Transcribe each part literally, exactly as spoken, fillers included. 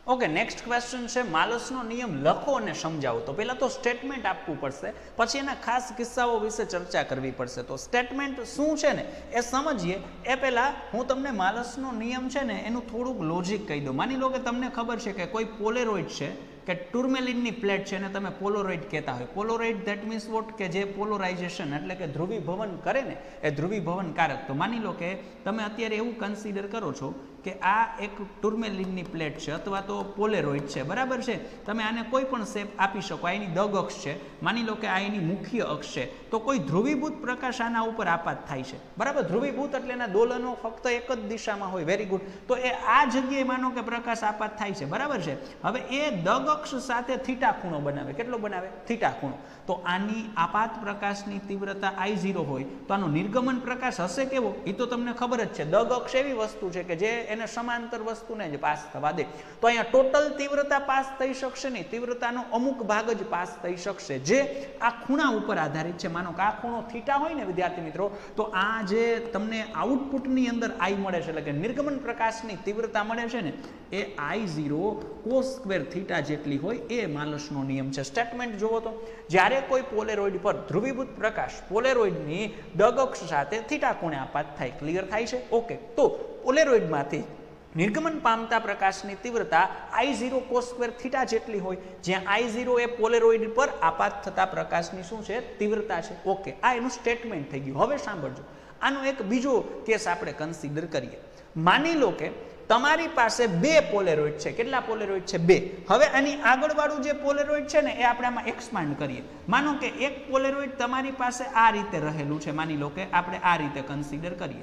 Okay next question है मालसनो नियम लखो और समझाओ। तो पहला तो स्टेटमेंट आपवू पड़शे, पछी एना खास किस्साओ विषे चर्चा करवी पड़शे। तो स्टेटमेंट शुं छे ने ए समझीए ए पहेला हूँ तमने मालसनो नियम छे ने एनुं थोड़ुंक लॉजिक कही दऊं। मानी लो के तमने खबर छे के कोई पोलेरोइड छे के टूरमेलिननी प्लेट छे ने तमे पोलोरोइड कहेता होय। पोलोरोइड देट मीन्स वोट के जे पोलराइजेशन एटले के ध्रुवीभवन करे ने ए ध्रुवीभवन कारक। तो मानी लो के तमे अत्यारे एवुं कन्सिडर करो छो के आ एक टूरमेलिननी प्लेट छे अथवा तो पोलेरोइड छे, बराबर छे। तमे आने कोई पण शेप आपी शको। आ एनी दग अक्ष छे, मानी लो के आ एनी मुख्य अक्ष छे, तो कोई ध्रुवीभूत प्रकाश आना उपर आपात थाय छे, बराबर। ध्रुवीभूत एटले एना दोलनो फक्त एक ज दिशामां होय। Very good. तो ए आ जग्याए मानो के प्रकाश आपात थाय छे, बराबर छे। हवे ए दग अक्ष साथे थीटा खूणो बनावे। केटलो बनावे? थीटा खूणो। तो आनी आपात प्रकाशनी तीव्रता आई जीरो होय तो आनो निर्गमन प्रकाश हशे केवो? ए तो तमने खबर ज छे। दग अक्ष एवी वस्तु छे के जे एने समांतर वस्तुने ज पास थवा दे। तो अहींया टोटल तीव्रता पास थई शकशे नहीं, तीव्रतानो अमुक भाग ज पास थई शकशे जे आ खूणा उपर आधारित छे। मानो के आ खूणो थीटा होय ने विद्यार्थी मित्रों, तो आ जे तमने आउटपुटनी अंदर आई मळे छे, એટલે કે निर्गमन प्रकाशनी तीव्रता मळे छे ने ए I zero cos square theta जेटली होय ए मालसनो नियम छे। स्टेटमेंट जोवो तो ज्यारे कोई पोलेरोइड पर ध्रुवीभूत प्रकाश पोलेरोइडनी दग अक्ष साथे थीटा कोणे आपात थाय। क्लियर थाय छे? ओके। तो पोलेरोइडमांथी निर्गमन पामता प्रकाशनी तीव्रता I zero cos square theta जेटली होय, ज्यां आई जीरो ए पोलेरोइड पर आपात थता प्रकाशनी शुं छे? तीव्रता छे। ओके, आ एनुं स्टेटमेंट थई गयुं। हवे सांभळजो, आनो एक बीजो केस आपणे कन्सिडर करीए। मानी लो के तमारी पासे बे पोलेरोइड छे। केटला पोलेरोइड छे? बे। हवे आनी आगळवाळुं जे पोलेरोइड छे ने ए आपणे आमां एक्सपांड करीए। मानो के एक पोलेरोइड तमारी पासे आ रीते रहेलुं छे। मानी लो के आपणे आ रीते कन्सिडर करीए,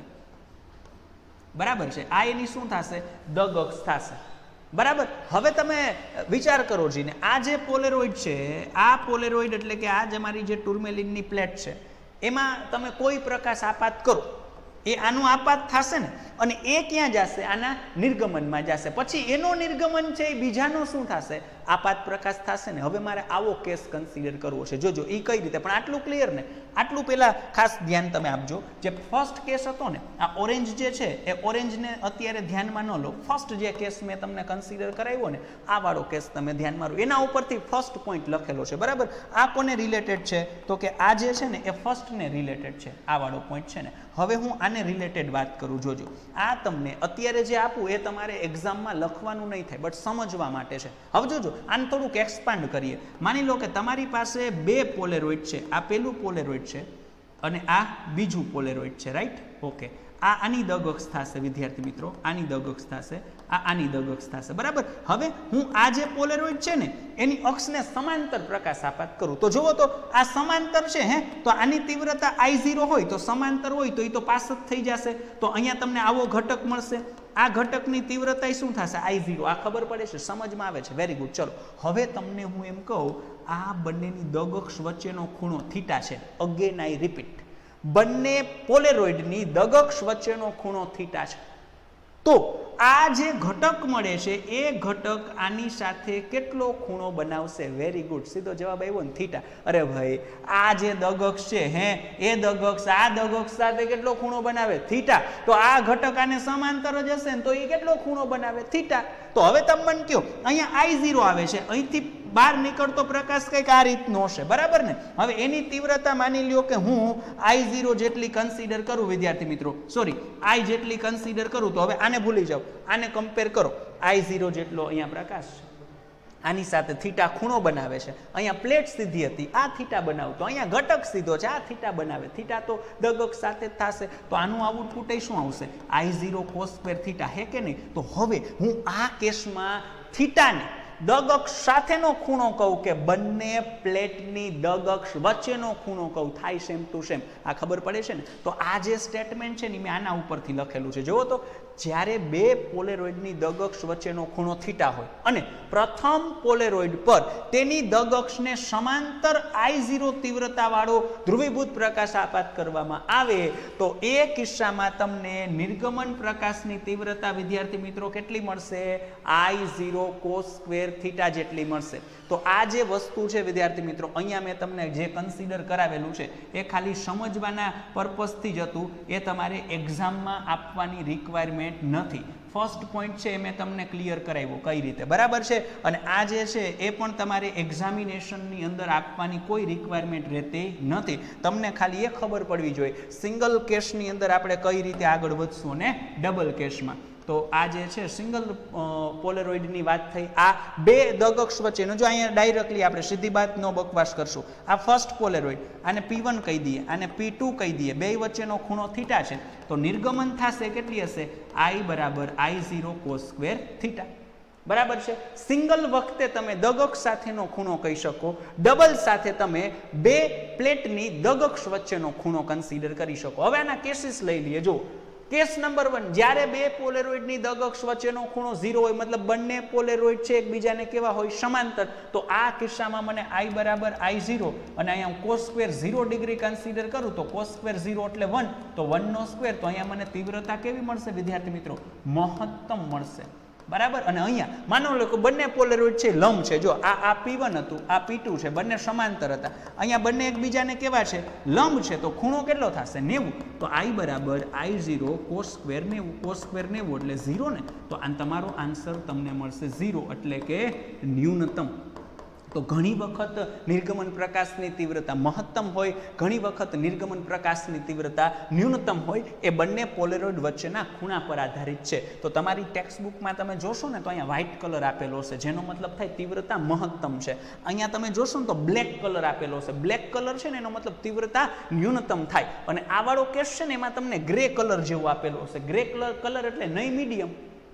बराबर छे। आ एनी शुं थाशे? दग अक्ष थाशे, बराबर। हवे तमे विचार करो जीने, आ जे पोलेरोइड छे, आ पोलेरोइड एटले के आ जे मारी जे टूरमेलिननी प्लेट छे एमां तमे कोई प्रकाश आपात करो, ए आनु आपात थाशे ने અને એ ક્યાં જશે? આના નિર્ગમનમાં જશે। પછી એનો નિર્ગમન છે એ બીજાનો શું થશે? આપાત પ્રકાશ થશે ને। હવે મારે આવો કેસ કન્સિડર કરવો છે। જોજો એ કઈ રીતે, પણ આટલું ક્લિયર ને, આટલું પહેલા ખાસ ધ્યાન તમે આપજો। જે ફર્સ્ટ કેસ હતો ને, આ ઓરેન્જ જે છે એ ઓરેન્જને અત્યારે ધ્યાનમાં ન લો। ફર્સ્ટ જે કેસ મેં તમને કન્સિડર કરાવ્યો ને આ વાળો કેસ તમે ધ્યાનમાં લો। એના ઉપરથી ફર્સ્ટ પોઈન્ટ લખેલો છે, બરાબર। આ કોને રિલેટેડ છે? તો કે આ જે છે ને એ ફર્સ્ટને રિલેટેડ છે, આ વાળો પોઈન્ટ છે ને। હવે હું આને રિલેટેડ વાત કરું। જોજો, આ તમને અત્યારે જે આપું એ તમારે એક્ઝામમાં લખવાનું નહીં થાય, બટ સમજવા માટે છે। હવે જોજો, આને થોડુંક એક્સપાન્ડ કરીએ। માની લો કે તમારી પાસે બે પોલેરોઇડ છે। આ પહેલું પોલેરોઇડ છે અને આ બીજું પોલેરોઇડ છે, રાઈટ? ઓકે। આ આની દગ અક્ષ થશે વિદ્યાર્થી મિત્રો, આની દગ અક્ષ થશે, આ આની દગ અક્ષ થશે, બરાબર। હવે હું આ જે પોલેરોઇડ છે ને એની અક્ષને સમાંતર પ્રકાશ આપાત કરું તો જુઓ તો આ સમાંતર છે, હે, તો આની તીવ્રતા आई जीरो હોય તો સમાંતર હોય તો એ તો પાસ જ થઈ જશે। તો અહીંયા તમને આવો ઘટક મળશે। આ ઘટકની તીવ્રતા શું થશે? I zero. આ ખબર પડે છે, સમજમાં આવે છે? Very good. ચલો હવે તમને હું એમ કહું, આ બંનેની દગ અક્ષ વચ્ચેનો ખૂણો થીટા છે। અગેન આઈ રિપીટ, બંને પોલેરોઇડની દગ અક્ષ વચ્ચેનો ખૂણો થીટા છે। તો આ જે ઘટક મળે છે એ ઘટક આની સાથે કેટલો ખૂણો બનાવશે? વેરી ગુડ, સીધો જવાબ આવ્યો ને, થીટા। અરે ભાઈ, આ જે દગ અક્ષ છે, હે, એ દગ અક્ષ આ દગ અક્ષ સાથે કેટલો ખૂણો બનાવે? થીટા। તો આ ઘટક આને સમાંતર જ હશે ને, તો એ કેટલો ખૂણો બનાવે? થીટા। તો હવે તમે મને કહો, અહીંયા आई जीरो આવે છે, અહીંથી બહાર નીકળતો પ્રકાશ કંઈક આ રીતનો હશે, બરાબર ને? હવે એની તીવ્રતા માની લ્યો કે હું आई जीरो જેટલી કન્સિડર કરું વિદ્યાર્થી મિત્રો, સોરી I જેટલી કન્સિડર કરું, તો હવે આને ભૂલી જાઓ, આને કમ્પેર કરો। आई जीरो જેટલો અહીંયા પ્રકાશ છે, આની સાથે થીટા ખૂણો બનાવે છે। અહીંયા પ્લેટ સીધી હતી, આ થીટા બનાવતો, અહીંયા ઘટક સીધો છે, આ થીટા બનાવે। થીટા તો દગ અક્ષ સાથે જ થશે, તો આનું આઉટપુટ એ શું આવશે? I zero cos square theta, હે કે નહીં? તો હવે હું આ કેસમાં થીટાને દગ અક્ષ સાથેનો ખૂણો કહું કે બંને પ્લેટની દગ અક્ષ વચ્ચેનો ખૂણો કહું, થાય સેમ ટુ સેમ। આ ખબર પડે છે ને? તો આ જે સ્ટેટમેન્ટ છે ને મેં આના ઉપરથી લખેલું છે। જુઓ તો, જ્યારે બે પોલેરોઇડની દગ અક્ષ વચ્ચેનો ખૂણો થીટા હોય અને પ્રથમ પોલેરોઇડ પર તેની દગ અક્ષને સમાંતર आई जीरो તીવ્રતા વાળો ધ્રુવીભૂત પ્રકાશ આપાત કરવામાં આવે તો એ કિસ્સામાં તમને નિર્ગમન પ્રકાશની તીવ્રતા વિદ્યાર્થી મિત્રો કેટલી મળશે? I zero cos square square theta જેટલી મળશે. તો આ જે વસ્તુ છે વિદ્યાર્થી મિત્રો, અહીંયા મેં તમને જે કન્સિડર કરાવેલું છે એ ખાલી સમજવાના પર્પઝથી જ હતું, એ તમારે એક્ઝામમાં આપવાની રિક્વાયરમેન્ટ નથી. ફર્સ્ટ પોઈન્ટ છે એ મેં તમને ક્લિયર કરાવ્યો કઈ રીતે, બરાબર છે. અને આ જે છે એ પણ તમારે એક્ઝામિનેશનની અંદર આપવાની કોઈ રિક્વાયરમેન્ટ રહેતી નથી. તમને ખાલી એ ખબર પડવી જોઈએ સિંગલ કેસની અંદર આપણે કઈ રીતે આગળ વધશું અને ડબલ કેસમાં. તો આ જે છે સિંગલ પોલેરોઇડની વાત થઈ. આ બે દગક્ષ વચ્ચેનો, જો અહીંયા ડાયરેક્ટલી આપણે સીધી વાત નો બકવાસ કરશું, આ ફર્સ્ટ પોલેરોઇડ, આને પી વન કહી દઈએ, આને પી ટુ કહી દઈએ, બે વચ્ચેનો ખૂણો થીટા છે, તો નિર્ગમન થશે કેટલી હશે? આઈ બરાબર I zero cos square theta, બરાબર છે. સિંગલ વખતે તમે દગક્ષ સાથેનો ખૂણો કહી શકો, ડબલ સાથે તમે બે પ્લેટની દગક્ષ વચ્ચેનો ખૂણો કન્સિડર કરી શકો. હવે આના કેસીસ લઈ લઈએ. જો કેસ નંબર વન, જ્યારે બે પોલેરોઇડની દગક્ષ વચ્ચેનો ખૂણો ઝીરો હોય, મતલબ બંને પોલેરોઇડ છે એકબીજાને કેવા હોય? સમાંતર. તો આ કિસ્સામાં મને આઈ બરાબર આઈ ઝીરો અને અહીંયા હું cos square zero degree consider કરું તો કોસ સ્ક્વેર ઝીરો એટલે વન, તો વન નો સ્ક્વેર, તો અહીંયા મને તીવ્રતા કેવી મળશે વિદ્યાર્થી મિત્રો? મહત્તમ મળશે, બરાબર. અને અહીંયા માનો લો કે બંને પોલેરોઇડ છે લંબ છે, જો આ આ પી વન હતું, આ પી ટુ છે, બંને સમાંતર હતા, અહીંયા બંને એકબીજાને કેવા છે? લંબ છે, તો ખૂણો કેટલો થશે? નેવું. તો આઈ બરાબર આઈ ઝીરો કોસ સ્ક્વેર નેવું, કોસ સ્ક્વેર નેવું એટલે ઝીરો ને, તો આ તમારો આન્સર તમને મળશે ઝીરો, એટલે કે ન્યૂનતમ. તો ઘણી વખત નિર્ગમન પ્રકાશની તીવ્રતા મહત્તમ હોય, ઘણી વખત નિર્ગમન પ્રકાશની તીવ્રતા ન્યૂનતમ હોય. એ બંને પોલેરોઇડ વચ્ચેના ખૂણા પર આધારિત છે. તો તમારી ટેક્સ્ટ બુકમાં તમે જોશો ને તો અહીંયા વ્હાઇટ કલર આપેલો છે, જેનો મતલબ થાય તીવ્રતા મહત્તમ છે. અહીંયા તમે જોશો ને તો બ્લેક કલર આપેલો છે, બ્લેક કલર છે ને એનો મતલબ તીવ્રતા ન્યૂનતમ થાય. અને આ વાળો કેસ છે ને એમાં તમને ગ્રે કલર જેવો આપેલો છે. ગ્રે કલર કલર એટલે નહીં મીડિયમ,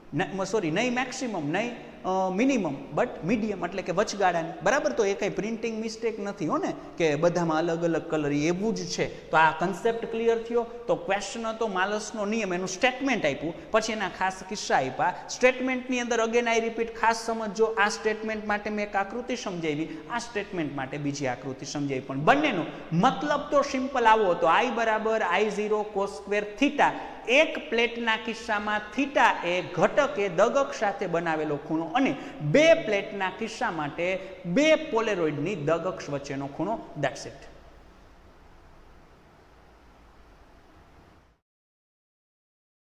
સોરી નહીં મેક્સિમમ, નહીં મિનિમમ, બટ મીડિયમ, એટલે કે વચગાળાની, બરાબર. તો એ કંઈ પ્રિન્ટિંગ મિસ્ટેક નથી હો ને કે બધામાં અલગ અલગ કલર, એવું જ છે. તો આ કન્સેપ્ટ ક્લિયર થયો. તો ક્વેશ્ચન હતો માલસનો નિયમ, એનું સ્ટેટમેન્ટ આપ્યું, પછી એના ખાસ કિસ્સા આપ્યા. સ્ટેટમેન્ટની અંદર અગેન આઈ રિપીટ ખાસ સમજો, આ સ્ટેટમેન્ટ માટે મેં એક આકૃતિ સમજાવી, આ સ્ટેટમેન્ટ માટે બીજી આકૃતિ સમજાવી, પણ બંનેનો મતલબ તો સિમ્પલ આવો હતો. આઈ બરાબર I zero cos square theta. એક પ્લેટના કિસ્સામાં થીટા એ ઘટક એ દગક્ષ સાથે બનાવેલો ખૂણો, અને બે પ્લેટના કિસ્સા માટે બે પોલેરોઇડની દગક્ષ વચ્ચેનો ખૂણો. That's it.